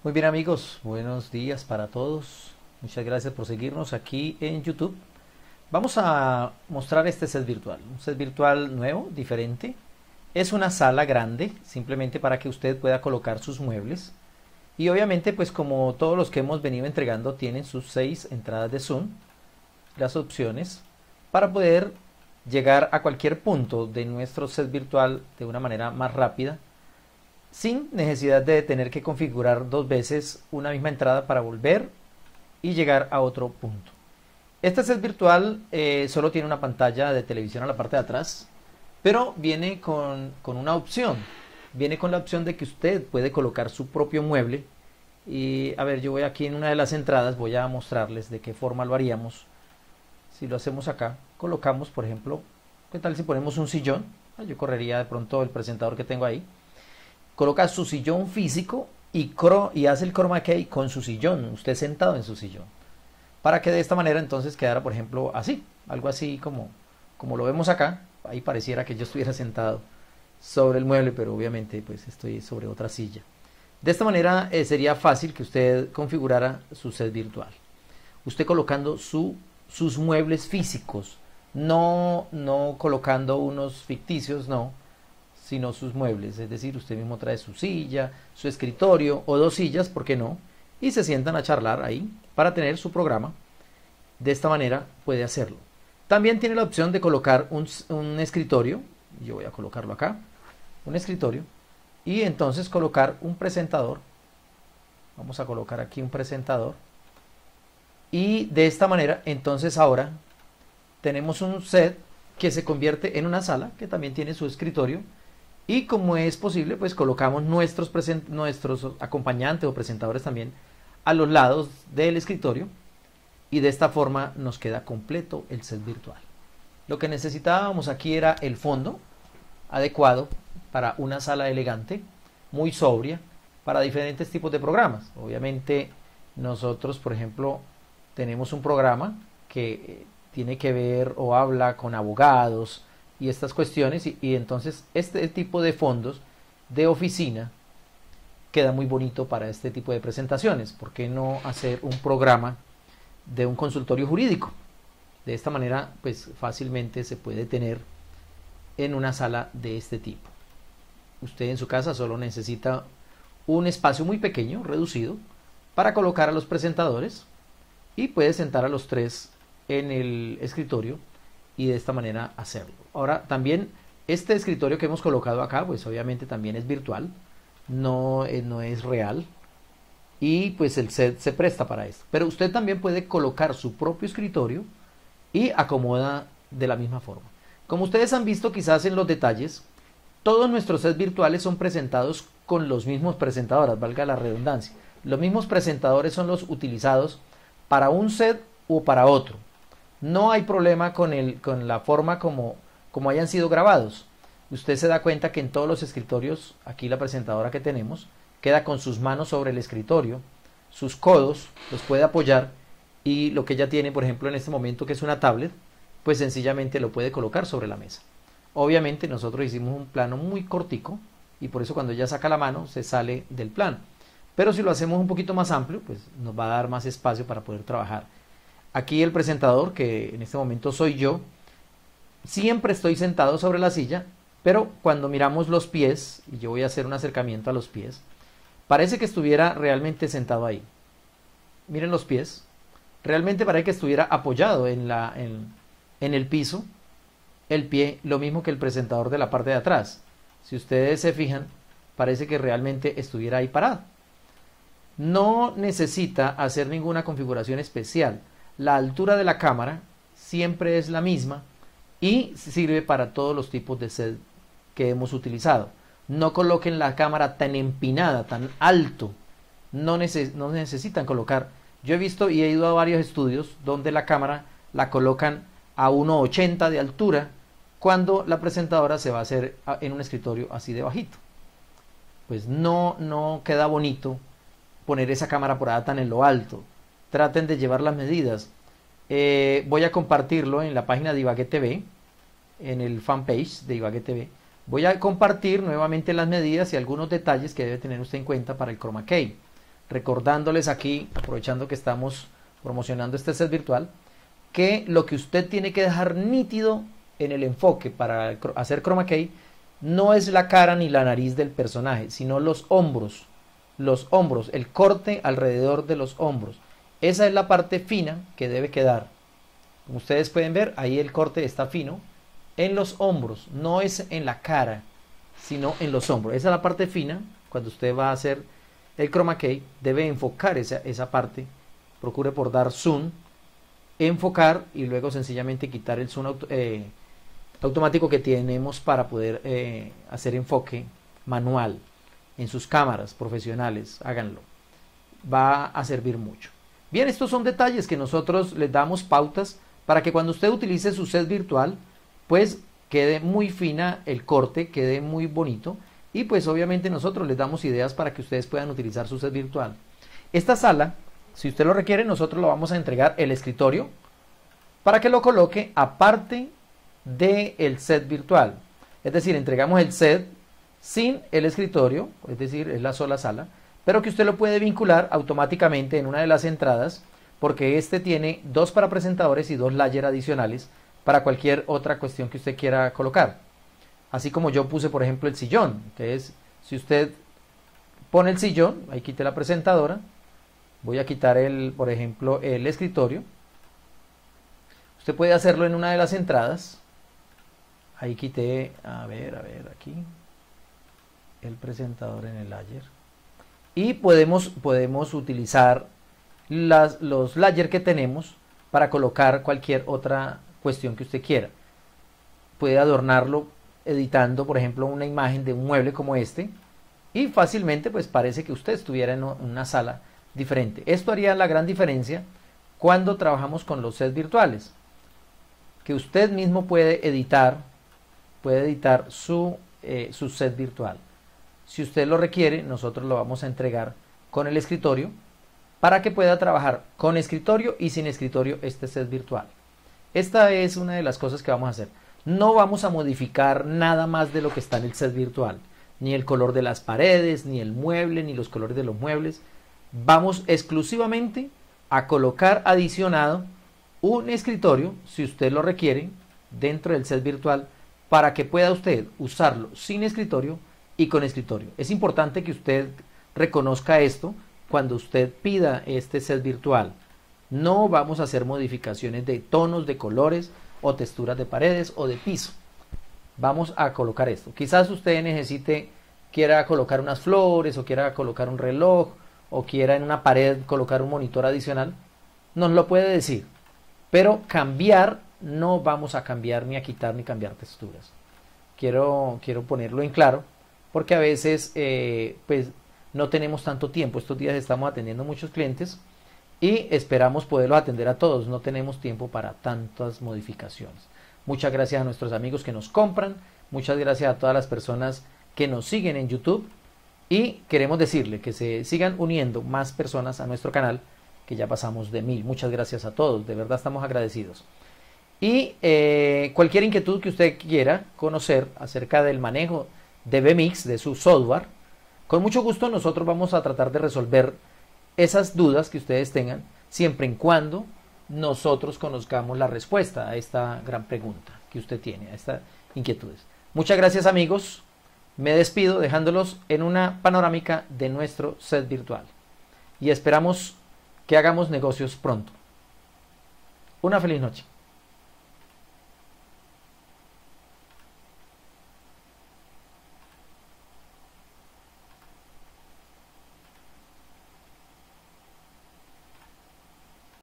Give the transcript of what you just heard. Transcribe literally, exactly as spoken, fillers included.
Muy bien amigos, buenos días para todos. Muchas gracias por seguirnos aquí en YouTube. Vamos a mostrar este set virtual, un set virtual nuevo, diferente. Es una sala grande, simplemente para que usted pueda colocar sus muebles. Y obviamente, pues como todos los que hemos venido entregando, tienen sus seis entradas de Zoom, las opciones, para poder llegar a cualquier punto de nuestro set virtual de una manera más rápida, sin necesidad de tener que configurar dos veces una misma entrada para volver y llegar a otro punto. Este set virtual eh, solo tiene una pantalla de televisión a la parte de atrás, pero viene con, con una opción. Viene con la opción de que usted puede colocar su propio mueble. Y a ver, yo voy aquí en una de las entradas, voy a mostrarles de qué forma lo haríamos. Si lo hacemos acá, colocamos, por ejemplo, ¿qué tal si ponemos un sillón? Yo correría de pronto el presentador que tengo ahí. Coloca su sillón físico y, cro y hace el chroma key con su sillón, usted sentado en su sillón, para que de esta manera entonces quedara, por ejemplo, así, algo así como, como lo vemos acá. Ahí pareciera que yo estuviera sentado sobre el mueble, pero obviamente pues estoy sobre otra silla. De esta manera eh, sería fácil que usted configurara su set virtual, usted colocando su, sus muebles físicos, no, no colocando unos ficticios, no, sino sus muebles, es decir, usted mismo trae su silla, su escritorio o dos sillas, ¿por qué no? Y se sientan a charlar ahí para tener su programa. De esta manera puede hacerlo. También tiene la opción de colocar un, un escritorio, yo voy a colocarlo acá, un escritorio, y entonces colocar un presentador. Vamos a colocar aquí un presentador. Y de esta manera, entonces ahora tenemos un set que se convierte en una sala que también tiene su escritorio. Y como es posible, pues colocamos nuestros, nuestros acompañantes o presentadores también a los lados del escritorio. Y de esta forma nos queda completo el set virtual. Lo que necesitábamos aquí era el fondo adecuado para una sala elegante, muy sobria, para diferentes tipos de programas. Obviamente nosotros, por ejemplo, tenemos un programa que tiene que ver o habla con abogados y estas cuestiones, y, y entonces este tipo de fondos de oficina queda muy bonito para este tipo de presentaciones. ¿Por qué no hacer un programa de un consultorio jurídico? De esta manera pues fácilmente se puede tener en una sala de este tipo. Usted en su casa solo necesita un espacio muy pequeño, reducido, para colocar a los presentadores, y puede sentar a los tres en el escritorio y de esta manera hacerlo. Ahora también este escritorio que hemos colocado acá pues obviamente también es virtual, no, eh, no es real, y pues el set se presta para esto. Pero usted también puede colocar su propio escritorio y acomoda de la misma forma. Como ustedes han visto quizás en los detalles, todos nuestros sets virtuales son presentados con los mismos presentadores, valga la redundancia. Los mismos presentadores son los utilizados para un set o para otro. No hay problema con, el, con la forma como, como hayan sido grabados. Usted se da cuenta que en todos los escritorios, aquí la presentadora que tenemos, queda con sus manos sobre el escritorio, sus codos los puede apoyar, y lo que ella tiene, por ejemplo, en este momento, que es una tablet, pues sencillamente lo puede colocar sobre la mesa. Obviamente nosotros hicimos un plano muy cortico, y por eso cuando ella saca la mano se sale del plano. Pero si lo hacemos un poquito más amplio, pues nos va a dar más espacio para poder trabajar. Aquí el presentador, que en este momento soy yo, siempre estoy sentado sobre la silla, pero cuando miramos los pies, y yo voy a hacer un acercamiento a los pies, parece que estuviera realmente sentado ahí. Miren los pies, realmente parece que estuviera apoyado en, la, en, en el piso, el pie, lo mismo que el presentador de la parte de atrás. Si ustedes se fijan, parece que realmente estuviera ahí parado. No necesita hacer ninguna configuración especial. La altura de la cámara siempre es la misma y sirve para todos los tipos de set que hemos utilizado. No coloquen la cámara tan empinada, tan alto. No, neces no necesitan colocar. Yo he visto y he ido a varios estudios donde la cámara la colocan a uno ochenta de altura, cuando la presentadora se va a hacer en un escritorio así de bajito. Pues no, no queda bonito poner esa cámara por allá tan en lo alto. Traten de llevar las medidas. Eh, voy a compartirlo en la página de Ibagué T V, en el fanpage de Ibagué T V. Voy a compartir nuevamente las medidas y algunos detalles que debe tener usted en cuenta para el chroma key. recordándoles aquí, aprovechando que estamos promocionando este set virtual, que lo que usted tiene que dejar nítido en el enfoque para hacer chroma key no es la cara ni la nariz del personaje, sino los hombros, los hombros, el corte alrededor de los hombros. Esa es la parte fina que debe quedar. Como ustedes pueden ver, ahí el corte está fino en los hombros, no es en la cara, sino en los hombros. Esa es la parte fina. Cuando usted va a hacer el chroma key, debe enfocar esa, esa parte. Procure por dar zoom, enfocar y luego sencillamente quitar el zoom auto, eh, automático que tenemos para poder eh, hacer enfoque manual en sus cámaras profesionales. Háganlo, va a servir mucho. Bien, estos son detalles que nosotros les damos pautas para que cuando usted utilice su set virtual, pues quede muy fina el corte, quede muy bonito, y pues obviamente nosotros les damos ideas para que ustedes puedan utilizar su set virtual. Esta sala, si usted lo requiere, nosotros lo vamos a entregar el escritorio para que lo coloque aparte del set virtual. Es decir, entregamos el set sin el escritorio, es decir, es la sola sala, pero que usted lo puede vincular automáticamente en una de las entradas, porque este tiene dos para presentadores y dos layers adicionales para cualquier otra cuestión que usted quiera colocar. Así como yo puse, por ejemplo, el sillón. Entonces, si usted pone el sillón, ahí quite la presentadora, voy a quitar, el, por ejemplo, el escritorio. Usted puede hacerlo en una de las entradas. Ahí quité, a ver, a ver, aquí, el presentador en el layer. Y podemos, podemos utilizar las, los layers que tenemos para colocar cualquier otra cuestión que usted quiera. Puede adornarlo editando, por ejemplo, una imagen de un mueble como este, y fácilmente pues parece que usted estuviera en una sala diferente. Esto haría la gran diferencia cuando trabajamos con los sets virtuales, que usted mismo puede editar, puede editar su, eh, su set virtual. Si usted lo requiere, nosotros lo vamos a entregar con el escritorio para que pueda trabajar con escritorio y sin escritorio este set virtual. Esta es una de las cosas que vamos a hacer. No vamos a modificar nada más de lo que está en el set virtual, ni el color de las paredes, ni el mueble, ni los colores de los muebles. Vamos exclusivamente a colocar adicionado un escritorio, si usted lo requiere, dentro del set virtual, para que pueda usted usarlo sin escritorio y con escritorio. Es importante que usted reconozca esto cuando usted pida este set virtual. No vamos a hacer modificaciones de tonos, de colores o texturas de paredes o de piso. Vamos a colocar esto. Quizás usted necesite, quiera colocar unas flores o quiera colocar un reloj o quiera en una pared colocar un monitor adicional. Nos lo puede decir. Pero cambiar, no vamos a cambiar ni a quitar ni cambiar texturas. Quiero, quiero ponerlo en claro porque a veces eh, pues no tenemos tanto tiempo. Estos días estamos atendiendo muchos clientes y esperamos poderlos atender a todos. No tenemos tiempo para tantas modificaciones. Muchas gracias a nuestros amigos que nos compran. Muchas gracias a todas las personas que nos siguen en YouTube. Y queremos decirle que se sigan uniendo más personas a nuestro canal, que ya pasamos de mil. Muchas gracias a todos. De verdad estamos agradecidos. Y eh, cualquier inquietud que usted quiera conocer acerca del manejo de V MIX, de su software, con mucho gusto nosotros vamos a tratar de resolver esas dudas que ustedes tengan, siempre y cuando nosotros conozcamos la respuesta a esta gran pregunta que usted tiene, a estas inquietudes. Muchas gracias, amigos. Me despido dejándolos en una panorámica de nuestro set virtual. Y esperamos que hagamos negocios pronto. Una feliz noche.